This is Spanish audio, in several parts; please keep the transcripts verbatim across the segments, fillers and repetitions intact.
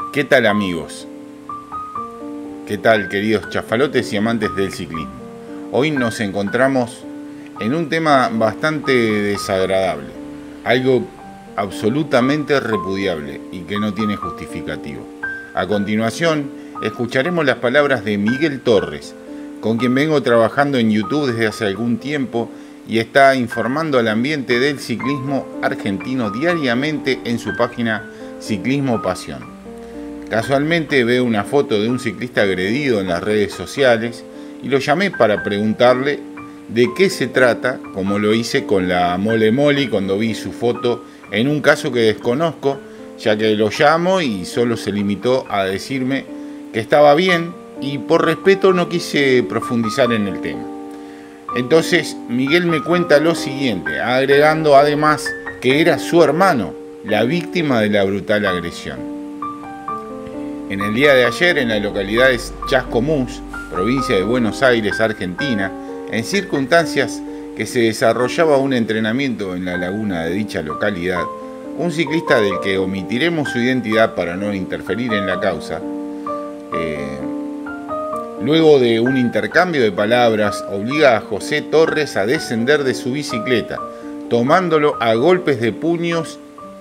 ¿Qué tal, amigos? ¿Qué tal, queridos chafalotes y amantes del ciclismo? Hoy nos encontramos en un tema bastante desagradable, algo absolutamente repudiable y que no tiene justificativo. A continuación, escucharemos las palabras de Miguel Torres, con quien vengo trabajando en YouTube desde hace algún tiempo y está informando al ambiente del ciclismo argentino diariamente en su página Ciclismo Pasión. Casualmente veo una foto de un ciclista agredido en las redes sociales y lo llamé para preguntarle de qué se trata, como lo hice con la Mole Moli cuando vi su foto en un caso que desconozco, ya que lo llamo y solo se limitó a decirme que estaba bien y por respeto no quise profundizar en el tema. Entonces Miguel me cuenta lo siguiente, agregando además que era su hermano la víctima de la brutal agresión. En el día de ayer, en la localidad de Chascomús, provincia de Buenos Aires, Argentina, en circunstancias que se desarrollaba un entrenamiento en la laguna de dicha localidad, un ciclista del que omitiremos su identidad para no interferir en la causa, eh, luego de un intercambio de palabras, obliga a José Torres a descender de su bicicleta, tomándolo a golpes de puños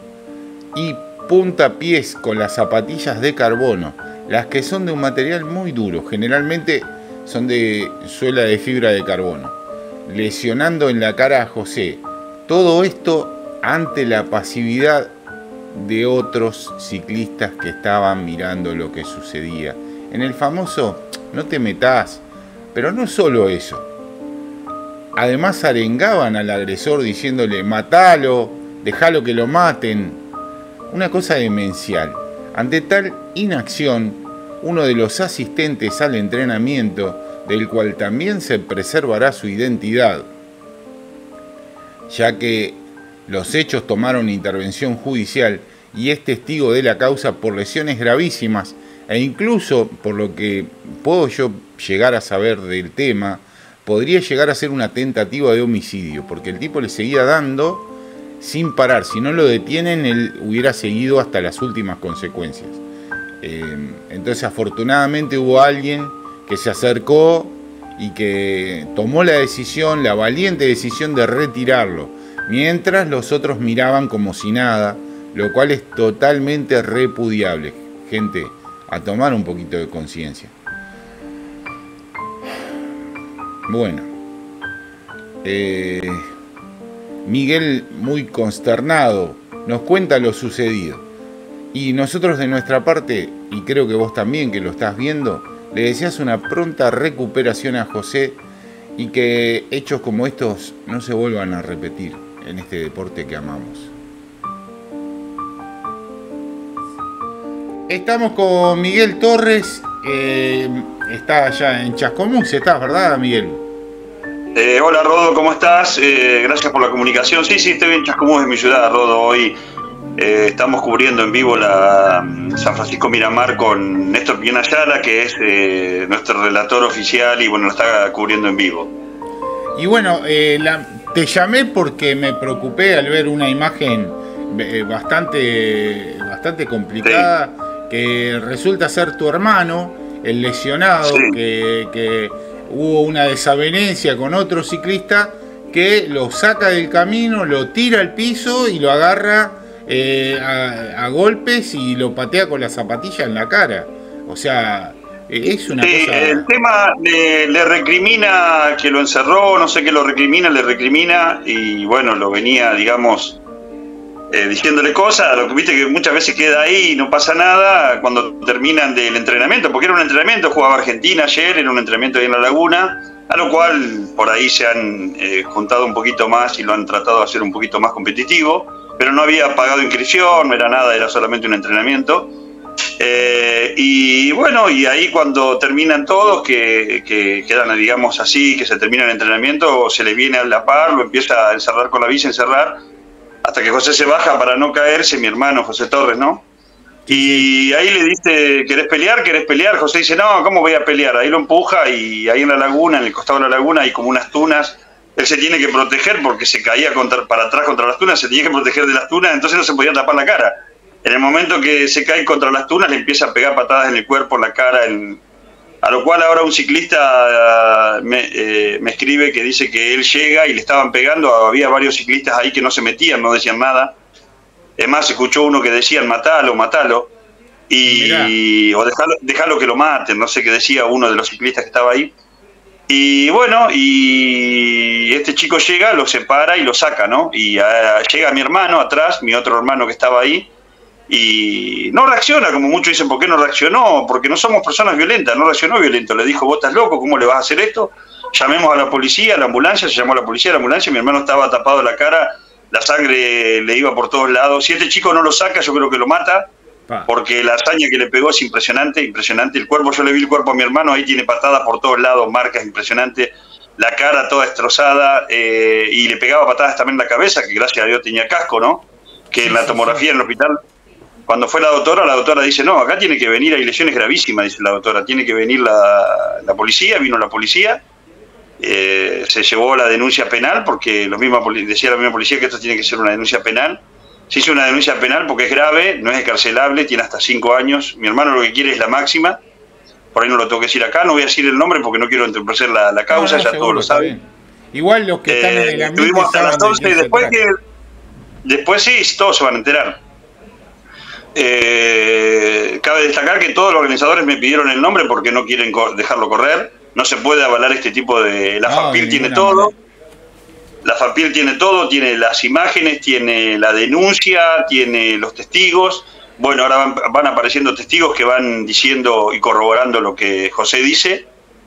y puntapiés con las zapatillas de carbono, las que son de un material muy duro, generalmente son de suela de fibra de carbono, lesionando en la cara a José. Todo esto ante la pasividad de otros ciclistas que estaban mirando lo que sucedía. En el famoso "no te metas", pero no solo eso. Además arengaban al agresor diciéndole "matalo, déjalo que lo maten". Una cosa demencial. Ante tal inacción, uno de los asistentes al entrenamiento, del cual también se preservará su identidad, ya que los hechos tomaron intervención judicial y es testigo de la causa por lesiones gravísimas e incluso, por lo que puedo yo llegar a saber del tema, podría llegar a ser una tentativa de homicidio, porque el tipo le seguía dando sin parar. Si no lo detienen, él hubiera seguido hasta las últimas consecuencias. Eh, entonces, afortunadamente hubo alguien que se acercó y que tomó la decisión, la valiente decisión de retirarlo, mientras los otros miraban como si nada, lo cual es totalmente repudiable. Gente, a tomar un poquito de conciencia. Bueno, eh... Miguel, muy consternado, nos cuenta lo sucedido. Y nosotros de nuestra parte, y creo que vos también que lo estás viendo, le deseas una pronta recuperación a José y que hechos como estos no se vuelvan a repetir en este deporte que amamos. Estamos con Miguel Torres, eh, está allá en Chascomús, ¿estás, verdad, Miguel? Eh, hola Rodo, ¿cómo estás? Eh, gracias por la comunicación. Sí, sí, estoy en Chascomús, en mi ciudad, Rodo. Hoy eh, estamos cubriendo en vivo la um, San Francisco Miramar con Néstor Piñón Ayala, que es eh, nuestro relator oficial y bueno, lo está cubriendo en vivo. Y bueno, eh, la, te llamé porque me preocupé al ver una imagen eh, bastante, bastante complicada, sí, que resulta ser tu hermano, el lesionado, sí, que... que hubo una desavenencia con otro ciclista que lo saca del camino, lo tira al piso y lo agarra eh, a, a golpes y lo patea con la zapatilla en la cara. O sea, es una sí, cosa... El tema le, le recrimina que lo encerró, no sé qué lo recrimina, le recrimina y bueno, lo venía, digamos, eh, diciéndole cosas, lo que viste que muchas veces queda ahí y no pasa nada cuando terminan del entrenamiento, porque era un entrenamiento, jugaba Argentina ayer, era un entrenamiento ahí en la laguna, a lo cual por ahí se han eh, juntado un poquito más y lo han tratado de hacer un poquito más competitivo, pero no había pagado inscripción, no era nada, era solamente un entrenamiento. Eh, y bueno, y ahí cuando terminan todos, que, que quedan, digamos así, que se termina el entrenamiento, se le viene a la par, lo empieza a encerrar con la bici, encerrar, hasta que José se baja para no caerse, mi hermano José Torres, ¿no? Y ahí le dice, ¿querés pelear? ¿Querés pelear? José dice, no, ¿cómo voy a pelear? Ahí lo empuja y ahí en la laguna, en el costado de la laguna, hay como unas tunas. Él se tiene que proteger porque se caía contra, para atrás contra las tunas, se tenía que proteger de las tunas, entonces no se podía tapar la cara. En el momento que se cae contra las tunas, le empieza a pegar patadas en el cuerpo, en la cara, en... a lo cual ahora un ciclista me, eh, me escribe que dice que él llega y le estaban pegando, había varios ciclistas ahí que no se metían, no decían nada. Es más, escuchó uno que decían matalo, matalo, y, o dejalo, dejalo que lo maten, no sé qué decía uno de los ciclistas que estaba ahí. Y bueno, y este chico llega, lo separa y lo saca, ¿no? Y a, llega mi hermano atrás, mi otro hermano que estaba ahí, y no reacciona, como muchos dicen, ¿por qué no reaccionó? Porque no somos personas violentas, no reaccionó violento. Le dijo, vos estás loco, ¿cómo le vas a hacer esto? Llamemos a la policía, a la ambulancia, se llamó a la policía, a la ambulancia, mi hermano estaba tapado la cara, la sangre le iba por todos lados. Si este chico no lo saca, yo creo que lo mata, porque la hazaña que le pegó es impresionante, impresionante. El cuerpo, yo le vi el cuerpo a mi hermano, ahí tiene patadas por todos lados, marcas impresionantes, la cara toda destrozada, eh, y le pegaba patadas también en la cabeza, que gracias a Dios tenía casco, ¿no? Que en la tomografía en el hospital, cuando fue la doctora, la doctora dice, no, acá tiene que venir, hay lesiones gravísimas, dice la doctora, tiene que venir la, la policía, vino la policía, eh, se llevó la denuncia penal, porque lo mismo, decía la misma policía que esto tiene que ser una denuncia penal. Se hizo una denuncia penal porque es grave, no es escarcelable, tiene hasta cinco años. Mi hermano lo que quiere es la máxima. Por ahí no lo tengo que decir acá, no voy a decir el nombre porque no quiero entorpecer la, la causa, no, no, ya seguro, todos lo saben. Igual los que están eh, en el ambiente estuvimos hasta las once y después que después sí, todos se van a enterar. Eh, cabe destacar que todos los organizadores me pidieron el nombre porque no quieren dejarlo correr. No se puede avalar este tipo de... La no, FAPIL tiene todo. Manera. La FAPIL tiene todo, tiene las imágenes, tiene la denuncia, tiene los testigos. Bueno, ahora van, van apareciendo testigos que van diciendo y corroborando lo que José dice.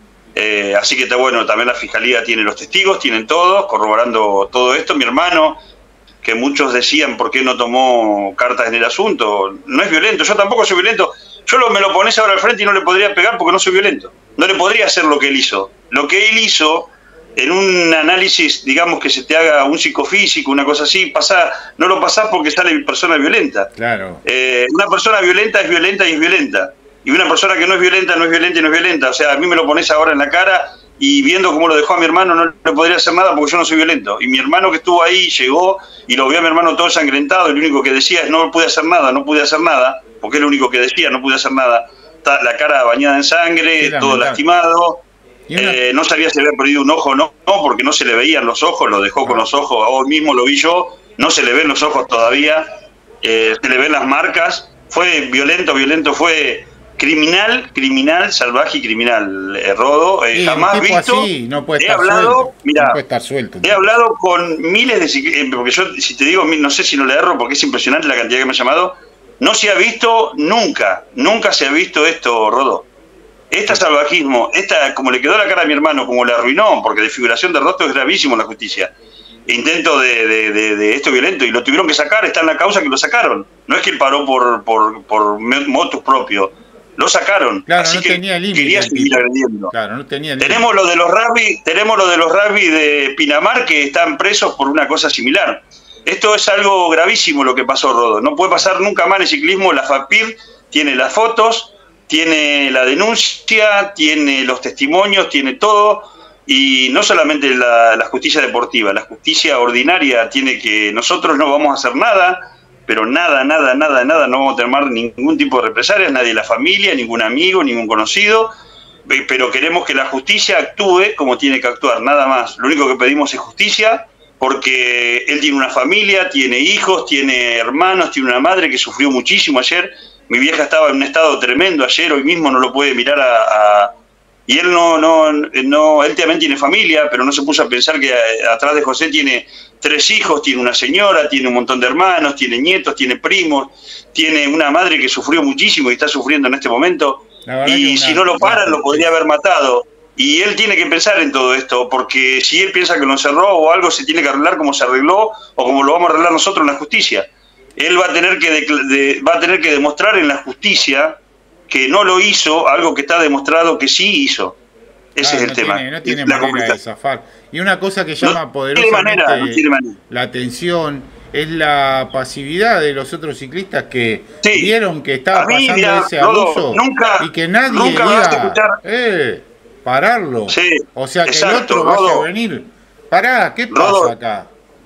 Eh, así que está bueno, también la Fiscalía tiene los testigos, tienen todos, corroborando todo esto. Mi hermano, que muchos decían por qué no tomó cartas en el asunto, no es violento, yo tampoco soy violento. Yo lo, me lo pones ahora al frente y no le podría pegar porque no soy violento. No le podría hacer lo que él hizo. Lo que él hizo... En un análisis, digamos, que se te haga un psicofísico, una cosa así, pasa, no lo pasás porque sale persona violenta. Claro. Eh, una persona violenta es violenta y es violenta. Y una persona que no es violenta, no es violenta y no es violenta. O sea, a mí me lo pones ahora en la cara y viendo cómo lo dejó a mi hermano, no le podría hacer nada porque yo no soy violento. Y mi hermano que estuvo ahí llegó y lo vio a mi hermano todo ensangrentado y lo único que decía es no pude hacer nada, no pude hacer nada, porque es lo único que decía, no pude hacer nada. La cara bañada en sangre, todo lastimado. Eh, no sabía si había perdido un ojo o no, no, porque no se le veían los ojos, lo dejó con los ojos, hoy mismo lo vi yo, no se le ven los ojos todavía, eh, se le ven las marcas, fue violento, violento, fue criminal, criminal, salvaje y criminal, eh, Rodo, eh, sí, jamás visto, así, no puede he estar hablado, suelto, mirá, no puede estar suelto, he hablado con miles de ciclistas, porque yo, si te digo, no sé si no le erro, porque es impresionante la cantidad que me ha llamado, no se ha visto nunca, nunca se ha visto esto, Rodo. Este salvajismo, esta, como le quedó la cara a mi hermano, como le arruinó, porque desfiguración de rostro es gravísimo en la justicia. Intento de, de, de, de esto violento, y lo tuvieron que sacar, está en la causa que lo sacaron. No es que él paró por, por, por motus propio, lo sacaron. Claro, así no que tenía límite, quería seguir agrediendo. Claro, no tenía límite. Tenemos lo de los rugby, tenemos lo de los rugby de Pinamar que están presos por una cosa similar. Esto es algo gravísimo lo que pasó, Rodo. No puede pasar nunca más en el ciclismo. La FAPIR tiene las fotos, tiene la denuncia, tiene los testimonios, tiene todo, y no solamente la, la justicia deportiva, la justicia ordinaria tiene que, nosotros no vamos a hacer nada, pero nada, nada, nada, nada, no vamos a tomar ningún tipo de represalias, nadie de la familia, ningún amigo, ningún conocido, pero queremos que la justicia actúe como tiene que actuar, nada más. Lo único que pedimos es justicia, porque él tiene una familia, tiene hijos, tiene hermanos, tiene una madre que sufrió muchísimo ayer. Mi vieja estaba en un estado tremendo ayer, hoy mismo no lo puede mirar a... a y él no, no, no, él también tiene familia, pero no se puso a pensar que a, atrás de José tiene tres hijos, tiene una señora, tiene un montón de hermanos, tiene nietos, tiene primos, tiene una madre que sufrió muchísimo y está sufriendo en este momento. Y si no lo paran, lo podría haber matado. Y él tiene que pensar en todo esto, porque si él piensa que lo encerró o algo, se tiene que arreglar como se arregló o como lo vamos a arreglar nosotros en la justicia. Él va a tener que de, de, va a tener que demostrar en la justicia que no lo hizo, algo que está demostrado que sí hizo. Ese claro, es el no tema. Tiene, no tiene manera de zafar. Y una cosa que llama no, poderosamente manera, no la atención es la pasividad de los otros ciclistas que sí. vieron que estaba mí, pasando mira, ese abuso nunca, y que nadie nunca diga, eh, pararlo. Sí, o sea, que exacto, el otro Rodo, vaya a venir. Pará, ¿qué pasa Rodo, acá?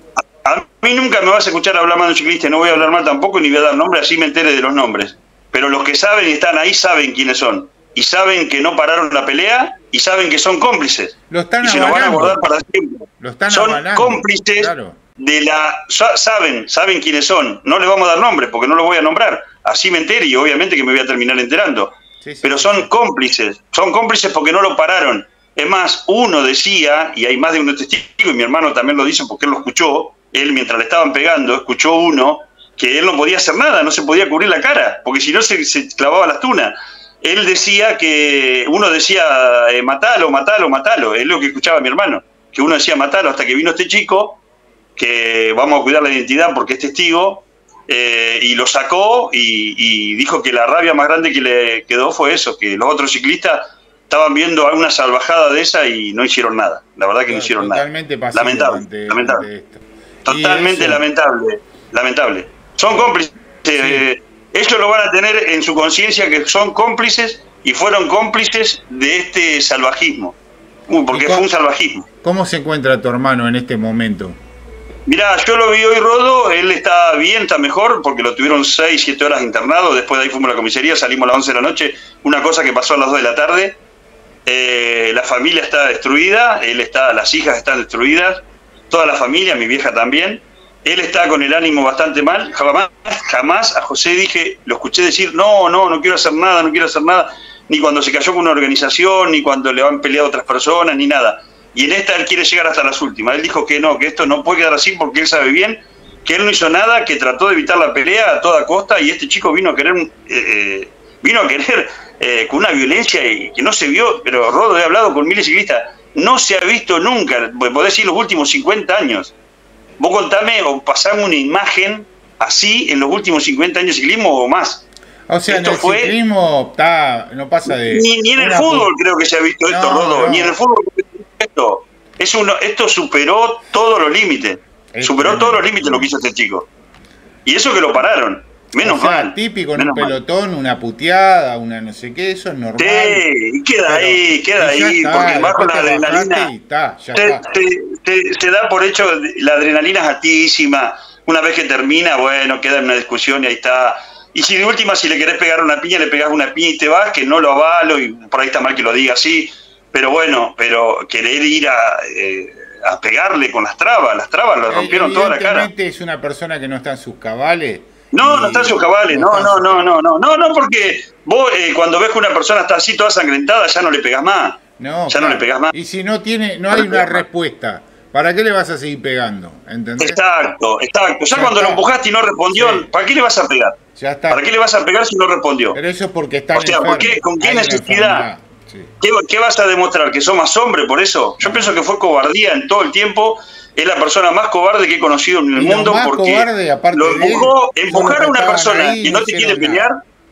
A mí nunca me vas a escuchar hablar mal de un ciclista, no voy a hablar mal tampoco, ni voy a dar nombres, así me entere de los nombres. Pero los que saben y están ahí saben quiénes son. Y saben que no pararon la pelea y saben que son cómplices. Lo están y se los van a guardar para siempre. Lo están son avalando, cómplices claro. de la... Saben, saben quiénes son. No les vamos a dar nombres porque no los voy a nombrar. Así me entere y obviamente que me voy a terminar enterando. Sí, sí, Pero son cómplices. Son cómplices porque no lo pararon. Es más, uno decía, y hay más de uno testigo, y mi hermano también lo dice porque él lo escuchó, él mientras le estaban pegando, escuchó uno que él no podía hacer nada, no se podía cubrir la cara, porque si no se, se clavaba las tunas. Él decía que, uno decía, eh, matalo, matalo, matalo, es lo que escuchaba mi hermano, que uno decía matalo, hasta que vino este chico, que vamos a cuidar la identidad porque es testigo, eh, y lo sacó y, y dijo que la rabia más grande que le quedó fue eso, que los otros ciclistas estaban viendo alguna salvajada de esa y no hicieron nada, la verdad que no hicieron totalmente nada. Lamentable, ante, lamentable. Ante esto. Totalmente lamentable, lamentable. Son cómplices. Sí. Eh, ellos lo van a tener en su conciencia que son cómplices y fueron cómplices de este salvajismo. Uh, porque fue un salvajismo. ¿Cómo se encuentra tu hermano en este momento? Mirá, yo lo vi hoy, Rodo, él está bien, está mejor, porque lo tuvieron seis, siete horas internado, después de ahí fuimos a la comisaría, salimos a las once de la noche, una cosa que pasó a las dos de la tarde. Eh, la familia está destruida, él está, las hijas están destruidas, toda la familia, mi vieja también. Él está con el ánimo bastante mal. Jamás, jamás a José dije, lo escuché decir, no, no, no quiero hacer nada, no quiero hacer nada, ni cuando se cayó con una organización, ni cuando le han peleado otras personas, ni nada. Y en esta él quiere llegar hasta las últimas. Él dijo que no, que esto no puede quedar así porque él sabe bien que él no hizo nada, que trató de evitar la pelea a toda costa y este chico vino a querer, eh, vino a querer eh, con una violencia y que no se vio, pero Rodo, he hablado con miles de ciclistas, no se ha visto nunca, podés decir los últimos cincuenta años. Vos contame o pasame una imagen así en los últimos cincuenta años de ciclismo o más. O sea, esto en el fue, ciclismo está, no pasa de... Ni, ni en el fútbol creo que se ha visto esto, no, Rodo, no. Ni en el fútbol esto. Es uno, esto superó todos los límites. Es superó tremendo. Todos los límites lo que hizo este chico. Y eso que lo pararon. Menos o sea, mal. Típico en un pelotón, mal. Una puteada, una no sé qué, eso es normal. Sí, y queda pero, ahí, queda ahí, está, porque bajo la adrenalina está, ya te, está. Te, te, te da por hecho, la adrenalina es altísima. Una vez que termina, bueno, queda en una discusión y ahí está. Y si de última, si le querés pegar una piña, le pegás una piña y te vas, que no lo avalo, y por ahí está mal que lo diga así. Pero bueno, pero querer ir a, eh, a pegarle con las trabas, las trabas le rompieron toda la cara. Es una persona que no está en sus cabales. No, no está en sus cabales, no, no, no, no, no, no, no, porque vos eh, cuando ves que una persona está así toda sangrentada, ya no le pegás más. No, ya claro. no le pegás más. Y si no tiene, no hay una respuesta, ¿para qué le vas a seguir pegando? ¿Entendés? Exacto, exacto. Ya, ya cuando está. Lo empujaste y no respondió, sí. ¿Para qué le vas a pegar? Ya está. ¿Para qué le vas a pegar si no respondió? Pero eso es porque está. O sea, ¿por qué? ¿Con qué necesidad? Sí. ¿Qué, ¿Qué vas a demostrar? ¿Que sos más hombre por eso? Yo no. pienso que fue cobardía en todo el tiempo. Es la persona más cobarde que he conocido en el y mundo porque cobarde, lo empujó, él, empujar a una persona que no te quiere nada. Pelear,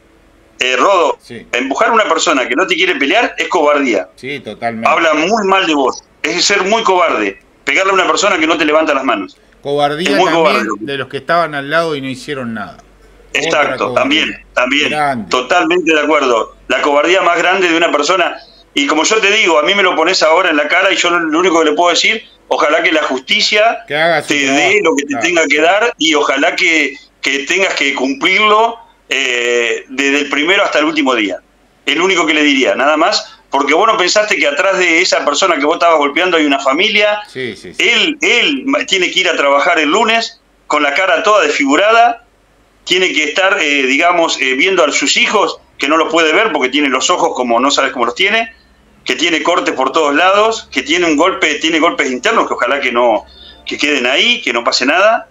eh, Rodo, sí. empujar a una persona que no te quiere pelear es cobardía. Sí, totalmente. Habla muy mal de vos. Es ser muy cobarde. Pegarle a una persona que no te levanta las manos. Cobardía también cobarde. De los que estaban al lado y no hicieron nada. Exacto, también, también. Grande. Totalmente de acuerdo. La cobardía más grande de una persona. Y como yo te digo, a mí me lo pones ahora en la cara y yo lo único que le puedo decir, ojalá que la justicia que te dé lo que te claro. tenga que dar y ojalá que, que tengas que cumplirlo eh, desde el primero hasta el último día. Es lo único que le diría, nada más, porque vos no pensaste que atrás de esa persona que vos estabas golpeando hay una familia. Sí, sí, sí. Él, él tiene que ir a trabajar el lunes con la cara toda desfigurada, tiene que estar, eh, digamos, eh, viendo a sus hijos, que no los puede ver porque tiene los ojos como no sabes cómo los tiene, que tiene cortes por todos lados, que tiene un golpe, tiene golpes internos que ojalá que no, que queden ahí, que no pase nada,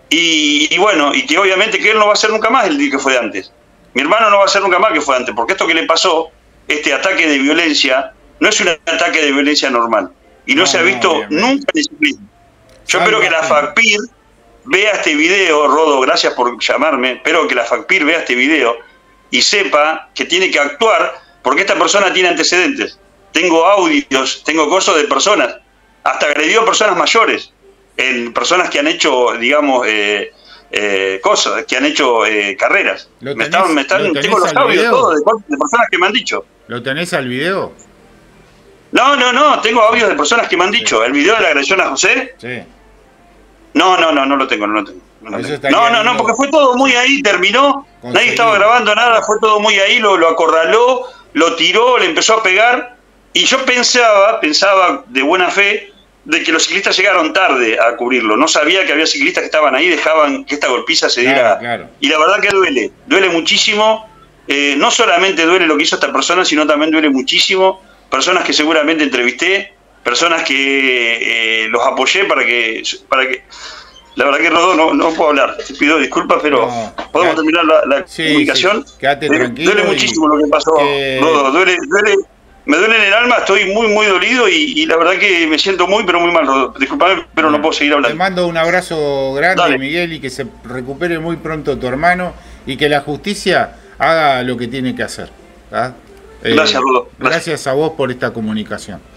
y, y bueno, y que obviamente que él no va a ser nunca más el día que fue antes. Mi hermano no va a ser nunca más que fue antes, porque esto que le pasó, este ataque de violencia, no es un ataque de violencia normal, y no, no se ha visto no, nunca en el ciclismo. Yo espero que la FACPIR vea este video, Rodo, gracias por llamarme, espero que la FACPIR vea este video y sepa que tiene que actuar, porque esta persona tiene antecedentes. Tengo audios, tengo cosas de personas, hasta agredió a personas mayores, en personas que han hecho, digamos, eh, eh, cosas, que han hecho eh, carreras. Tenés, me están, me están, tengo los audios todos de, de personas que me han dicho. ¿Lo tenés al video? No, no, no, tengo audios de personas que me han dicho. Sí. El video de la agresión a José. Sí. No, no, no, no lo tengo, no lo tengo. No, no, no, no, porque fue todo muy ahí, terminó, conseguido. Nadie estaba grabando nada, fue todo muy ahí, lo, lo acorraló, lo tiró, le empezó a pegar, y yo pensaba, pensaba de buena fe, de que los ciclistas llegaron tarde a cubrirlo. No sabía que había ciclistas que estaban ahí, dejaban que esta golpiza se diera. Claro, claro. Y la verdad que duele, duele muchísimo. Eh, no solamente duele lo que hizo esta persona, sino también duele muchísimo. Personas que seguramente entrevisté, personas que eh, los apoyé para que... para que La verdad que, Rodó, no, no puedo hablar. Te pido disculpas, pero no, podemos quedate, terminar la, la sí, comunicación. Sí, quédate tranquilo. Duele muchísimo lo que pasó, que... Rodó. Duele, duele... Me duele en el alma, estoy muy, muy dolido y, y la verdad que me siento muy, pero muy mal, Rodó. Disculpame, pero no puedo seguir hablando. Te mando un abrazo grande, Dale. Miguel, y que se recupere muy pronto tu hermano y que la justicia haga lo que tiene que hacer. ¿Ah? Eh, gracias, Rodó. Gracias. gracias a vos por esta comunicación.